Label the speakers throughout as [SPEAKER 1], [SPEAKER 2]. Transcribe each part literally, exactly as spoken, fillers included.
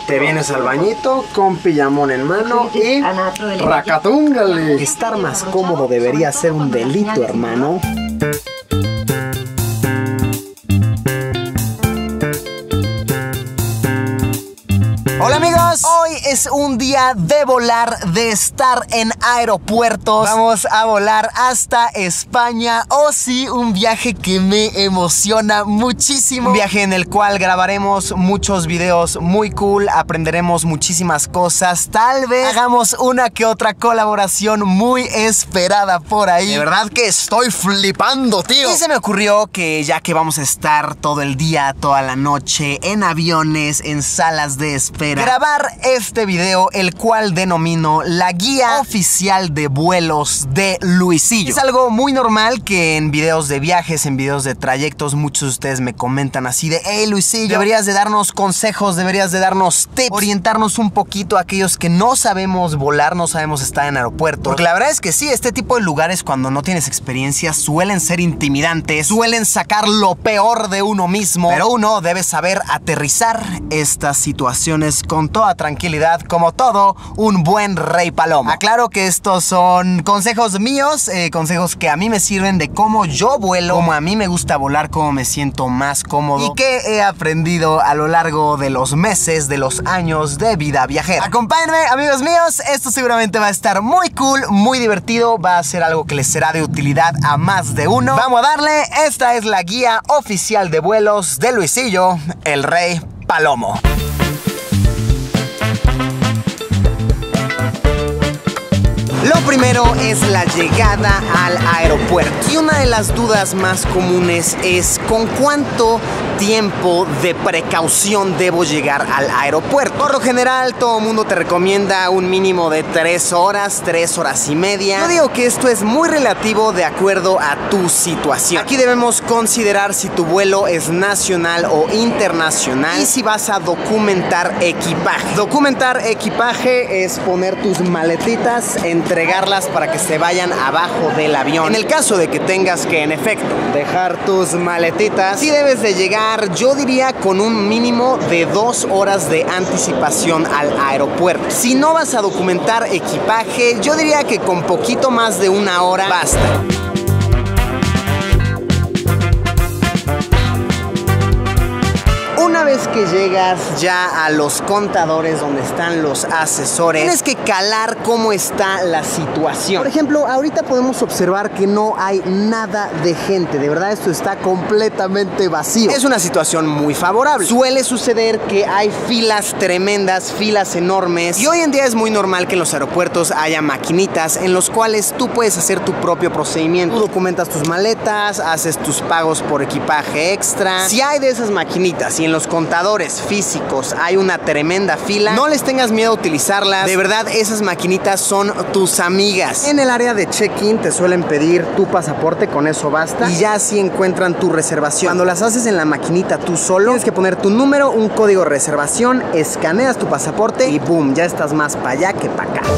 [SPEAKER 1] Te vienes al bañito con pijamón en mano y racatúngale. Estar más cómodo debería ser un delito, hermano. Hola amigos, hoy es un día de volar, de estar en aeropuertos. Vamos a volar hasta España. Oh sí, un viaje que me emociona muchísimo. Un viaje en el cual grabaremos muchos videos muy cool, aprenderemos muchísimas cosas. Tal vez hagamos una que otra colaboración muy esperada por ahí. De verdad que estoy flipando, tío. Y se me ocurrió que ya que vamos a estar todo el día, toda la noche, en aviones, en salas de espera, grabar este video, el cual denomino la guía oficial de vuelos de Luisillo. Es algo muy normal que en videos de viajes, en videos de trayectos, muchos de ustedes me comentan así de: hey Luisillo, deberías de darnos consejos, deberías de darnos tips, orientarnos un poquito a aquellos que no sabemos volar, no sabemos estar en aeropuertos. Porque la verdad es que sí, este tipo de lugares, cuando no tienes experiencia, suelen ser intimidantes, suelen sacar lo peor de uno mismo, pero uno debe saber aterrizar estas situaciones con toda tranquilidad, como todo un buen rey palomo. Aclaro que estos son consejos míos, eh, consejos que a mí me sirven de cómo yo vuelo, cómo a mí me gusta volar, cómo me siento más cómodo y que he aprendido a lo largo de los meses, de los años de vida viajera. Acompáñenme, amigos míos, esto seguramente va a estar muy cool, muy divertido, va a ser algo que les será de utilidad a más de uno. Vamos a darle, esta es la guía oficial de vuelos de Luisillo, el rey palomo. Lo primero es la llegada al aeropuerto. Y una de las dudas más comunes es: ¿con cuánto tiempo de precaución debo llegar al aeropuerto? Por lo general, todo el mundo te recomienda un mínimo de tres horas, tres horas y media. Yo digo que esto es muy relativo de acuerdo a tu situación. Aquí debemos considerar si tu vuelo es nacional o internacional y si vas a documentar equipaje. Documentar equipaje es poner tus maletitas, entregarlas para que se vayan abajo del avión. En el caso de que tengas que, en efecto, dejar tus maletitas, sí debes de llegar, yo diría, con un mínimo de dos horas de anticipación al aeropuerto. Si no vas a documentar equipaje, yo diría que con poquito más de una hora basta. Una vez que llegas ya a los contadores donde están los asesores, tienes que calar cómo está la situación. Por ejemplo, ahorita podemos observar que no hay nada de gente. De verdad, esto está completamente vacío. Es una situación muy favorable. Suele suceder que hay filas tremendas, filas enormes. Y hoy en día es muy normal que en los aeropuertos haya maquinitas en los cuales tú puedes hacer tu propio procedimiento. Tú documentas tus maletas, haces tus pagos por equipaje extra. Si hay de esas maquinitas y en los contadores físicos hay una tremenda fila, no les tengas miedo a utilizarlas. De verdad, esas maquinitas son tus amigas. En el área de check-in te suelen pedir tu pasaporte, con eso basta, y ya así encuentran tu reservación. Cuando las haces en la maquinita tú solo, tienes que poner tu número, un código de reservación, escaneas tu pasaporte y boom, ya estás más para allá que para acá.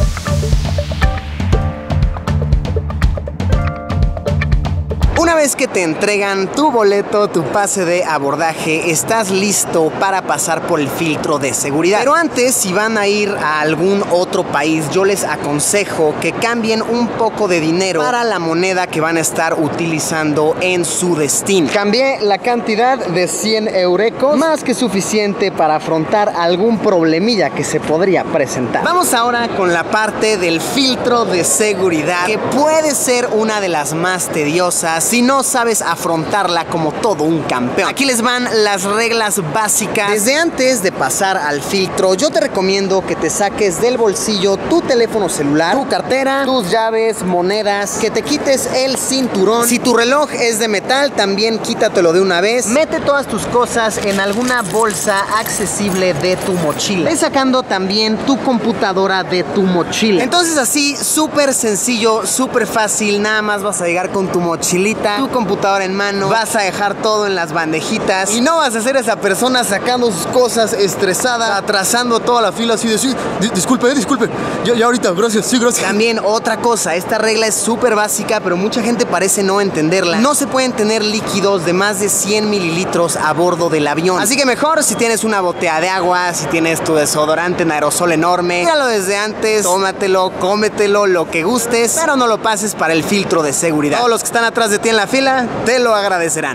[SPEAKER 1] Una vez que te entregan tu boleto, tu pase de abordaje, estás listo para pasar por el filtro de seguridad. Pero antes, si van a ir a algún otro país, yo les aconsejo que cambien un poco de dinero para la moneda que van a estar utilizando en su destino. Cambié la cantidad de cien eurecos, más que suficiente para afrontar algún problemilla que se podría presentar. Vamos ahora con la parte del filtro de seguridad, que puede ser una de las más tediosas si no sabes afrontarla como todo un campeón. Aquí les van las reglas básicas. Desde antes de pasar al filtro, yo te recomiendo que te saques del bolsillo tu teléfono celular, tu cartera, tus llaves, monedas, que te quites el cinturón. Si tu reloj es de metal, también quítatelo de una vez. Mete todas tus cosas en alguna bolsa accesible de tu mochila. Ve sacando también tu computadora de tu mochila. Entonces así, súper sencillo, súper fácil. Nada más vas a llegar con tu mochilita, mochila, tu computadora en mano, vas a dejar todo en las bandejitas y no vas a ser esa persona sacando sus cosas estresada, atrasando toda la fila así de sí, disculpe, disculpe, ya, ya ahorita, gracias, sí, gracias. También otra cosa, esta regla es súper básica, pero mucha gente parece no entenderla. No se pueden tener líquidos de más de cien mililitros a bordo del avión. Así que mejor si tienes una botella de agua, si tienes tu desodorante en aerosol enorme, míralo desde antes, tómatelo, cómetelo, lo que gustes, pero no lo pases para el filtro de seguridad. Todos los que están atrás de ti en la fila te lo agradecerán.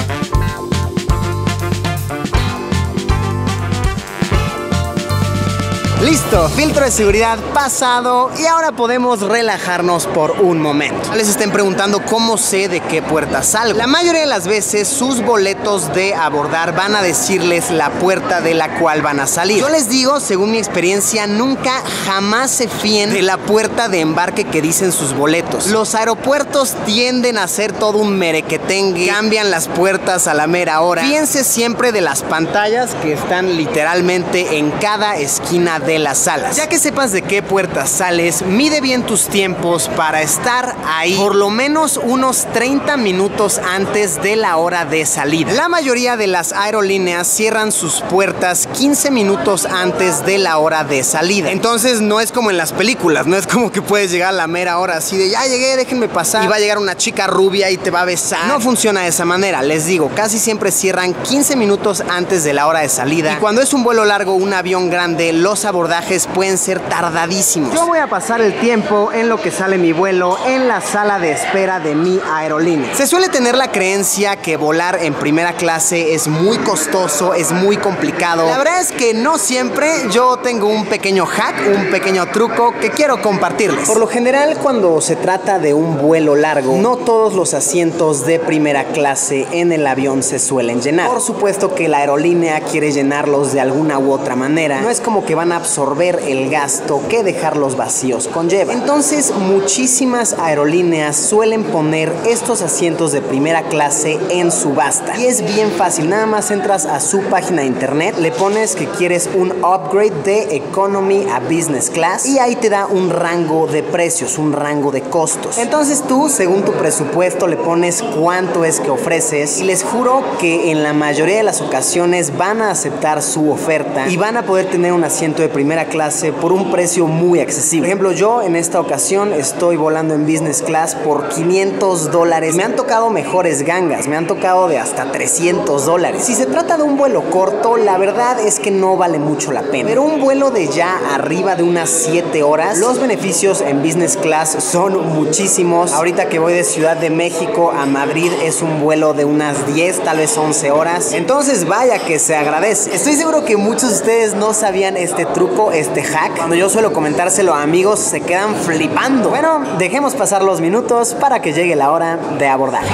[SPEAKER 1] Listo, filtro de seguridad pasado y ahora podemos relajarnos por un momento. Les estén preguntando cómo sé de qué puerta salgo. La mayoría de las veces sus boletos de abordar van a decirles la puerta de la cual van a salir. Yo les digo, según mi experiencia, nunca jamás se fíen de la puerta de embarque que dicen sus boletos. Los aeropuertos tienden a ser todo un merequetengue, cambian las puertas a la mera hora. Fíjense siempre de las pantallas que están literalmente en cada esquina de las salas. Ya que sepas de qué puerta sales, mide bien tus tiempos para estar ahí por lo menos unos treinta minutos antes de la hora de salida. La mayoría de las aerolíneas cierran sus puertas quince minutos antes de la hora de salida. Entonces no es como en las películas, no es como que puedes llegar a la mera hora así de ya llegué, déjenme pasar y va a llegar una chica rubia y te va a besar. No funciona de esa manera, les digo, casi siempre cierran quince minutos antes de la hora de salida y cuando es un vuelo largo, un avión grande, los abordajes pueden ser tardadísimos. Yo voy a pasar el tiempo en lo que sale mi vuelo en la sala de espera de mi aerolínea. Se suele tener la creencia que volar en primera clase es muy costoso, es muy complicado. La verdad es que no siempre. Yo tengo un pequeño hack, un pequeño truco que quiero compartirles. Por lo general, cuando se trata de un vuelo largo, no todos los asientos de primera clase en el avión se suelen llenar. Por supuesto que la aerolínea quiere llenarlos de alguna u otra manera. No es como que van a absorber el gasto que dejarlos vacíos conlleva. Entonces, muchísimas aerolíneas suelen poner estos asientos de primera clase en subasta. Y es bien fácil, nada más entras a su página de internet, le pones que quieres un upgrade de Economy a Business Class y ahí te da un rango de precios, un rango de costos. Entonces tú, según tu presupuesto, le pones cuánto es que ofreces y les juro que en la mayoría de las ocasiones van a aceptar su oferta y van a poder tener un asiento de primera clase por un precio muy accesible. Por ejemplo, yo en esta ocasión estoy volando en Business Class por quinientos dólares. Me han tocado mejores gangas, me han tocado de hasta trescientos dólares. Si se trata de un vuelo corto, la verdad es que no vale mucho la pena. Pero un vuelo de ya arriba de unas siete horas, los beneficios en Business Class son muchísimos. Ahorita que voy de Ciudad de México a Madrid es un vuelo de unas diez, tal vez once horas. Entonces vaya que se agradece. Estoy seguro que muchos de ustedes no sabían este truco, este hack. Cuando yo suelo comentárselo a amigos, se quedan flipando. Bueno, dejemos pasar los minutos para que llegue la hora de abordaje.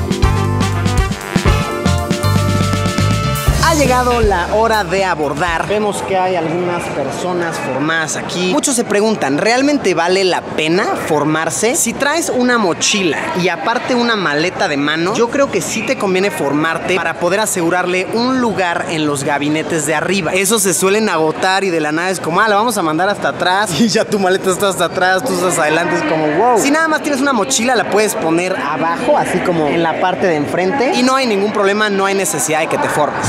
[SPEAKER 1] Ha llegado la hora de abordar. Vemos que hay algunas personas formadas aquí. Muchos se preguntan, ¿realmente vale la pena formarse? Si traes una mochila y aparte una maleta de mano, yo creo que sí te conviene formarte para poder asegurarle un lugar en los gabinetes de arriba. Esos se suelen agotar y de la nada es como, ah, la vamos a mandar hasta atrás y ya tu maleta está hasta atrás, tú estás adelante, es como, wow. Si nada más tienes una mochila, la puedes poner abajo, así como en la parte de enfrente y no hay ningún problema, no hay necesidad de que te formes.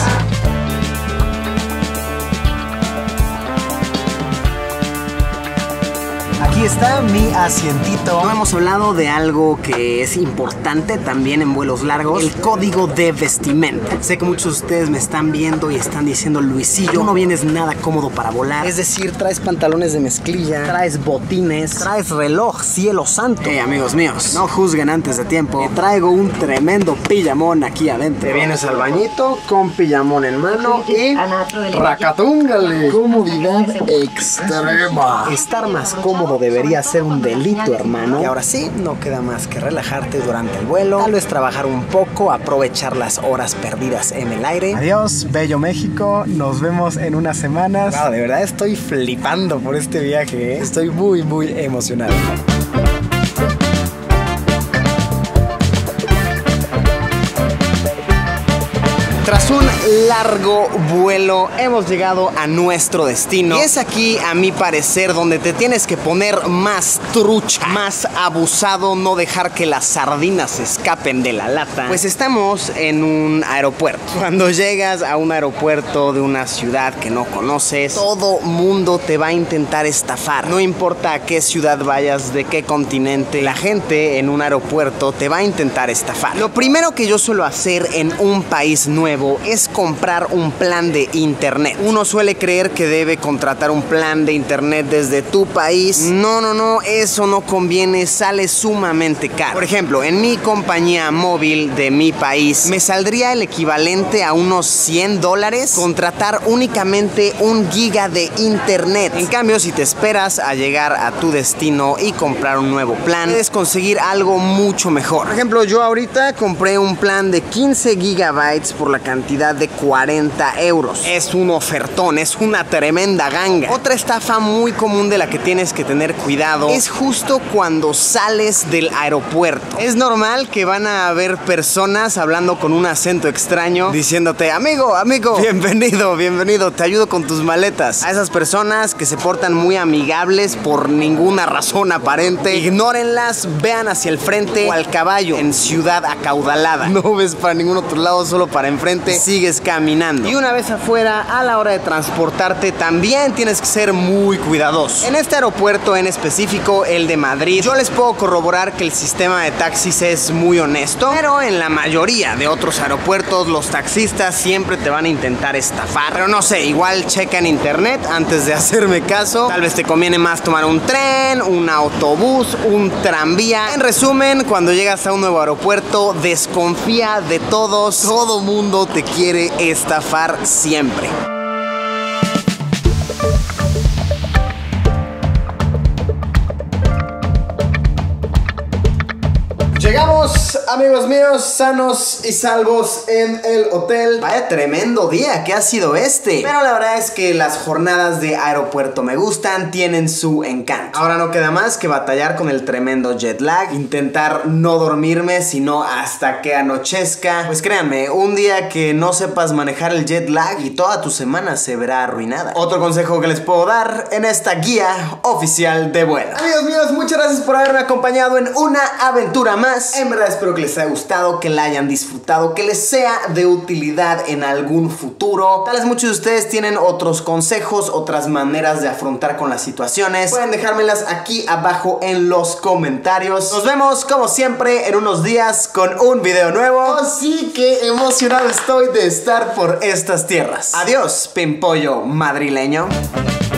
[SPEAKER 1] Aquí está mi asientito. No hemos hablado de algo que es importante también en vuelos largos, el código de vestimenta. Sé que muchos de ustedes me están viendo y están diciendo, Luisillo, tú no vienes nada cómodo para volar. Es decir, traes pantalones de mezclilla, traes botines, traes reloj, cielo santo. Hey, amigos míos, no juzguen antes de tiempo. Me traigo un tremendo pijamón aquí adentro. Te vienes al bañito con pijamón en mano y racatúngale. Comodidad extrema. Estar más cómodo debería ser un delito, hermano. Y ahora sí, no queda más que relajarte durante el vuelo, tal vez trabajar un poco, aprovechar las horas perdidas en el aire.
[SPEAKER 2] Adiós, bello México, nos vemos en unas semanas.
[SPEAKER 1] Wow, de verdad estoy flipando por este viaje, ¿eh? Estoy muy, muy emocionado. Tras un largo vuelo hemos llegado a nuestro destino. Y es aquí, a mi parecer, donde te tienes que poner más trucha, más abusado, no dejar que las sardinas se escapen de la lata. Pues estamos en un aeropuerto. Cuando llegas a un aeropuerto de una ciudad que no conoces, todo mundo te va a intentar estafar. No importa a qué ciudad vayas, de qué continente, la gente en un aeropuerto te va a intentar estafar. Lo primero que yo suelo hacer en un país nuevo es comprar un plan de internet. Uno suele creer que debe contratar un plan de internet desde tu país. No, no, no, eso no conviene, sale sumamente caro. Por ejemplo, en mi compañía móvil de mi país, me saldría el equivalente a unos cien dólares contratar únicamente un giga de internet. En cambio, si te esperas a llegar a tu destino y comprar un nuevo plan, puedes conseguir algo mucho mejor. Por ejemplo, yo ahorita compré un plan de quince gigabytes por la cantidad de cuarenta euros. Es un ofertón, es una tremenda ganga. Otra estafa muy común de la que tienes que tener cuidado es justo cuando sales del aeropuerto. Es normal que van a haber personas hablando con un acento extraño diciéndote: amigo, amigo, bienvenido, bienvenido, te ayudo con tus maletas. A esas personas que se portan muy amigables por ninguna razón aparente, ignórenlas, vean hacia el frente o al caballo en ciudad acaudalada. No ves para ningún otro lado, solo para enfrente, sigues caminando. Y una vez afuera, a la hora de transportarte, también tienes que ser muy cuidadoso. En este aeropuerto en específico, el de Madrid, yo les puedo corroborar que el sistema de taxis es muy honesto, pero en la mayoría de otros aeropuertos los taxistas siempre te van a intentar estafar. Pero no sé, igual checa en internet antes de hacerme caso. Tal vez te conviene más tomar un tren, un autobús, un tranvía. En resumen, cuando llegas a un nuevo aeropuerto, desconfía de todos. Todo mundo te quiere estafar siempre. Llegamos, amigos míos, sanos y salvos en el hotel. Vaya tremendo día que ha sido este. Pero la verdad es que las jornadas de aeropuerto me gustan, tienen su encanto. Ahora no queda más que batallar con el tremendo jet lag, intentar no dormirme sino hasta que anochezca. Pues créanme, un día que no sepas manejar el jet lag y toda tu semana se verá arruinada. Otro consejo que les puedo dar en esta guía oficial de vuelo. Amigos míos, muchas gracias por haberme acompañado en una aventura más. En verdad espero que les haya gustado, que la hayan disfrutado, que les sea de utilidad en algún futuro. Tal vez muchos de ustedes tienen otros consejos, otras maneras de afrontar con las situaciones. Pueden dejármelas aquí abajo en los comentarios. Nos vemos como siempre en unos días con un video nuevo. Así que emocionado estoy de estar por estas tierras. Adiós, pimpollo madrileño.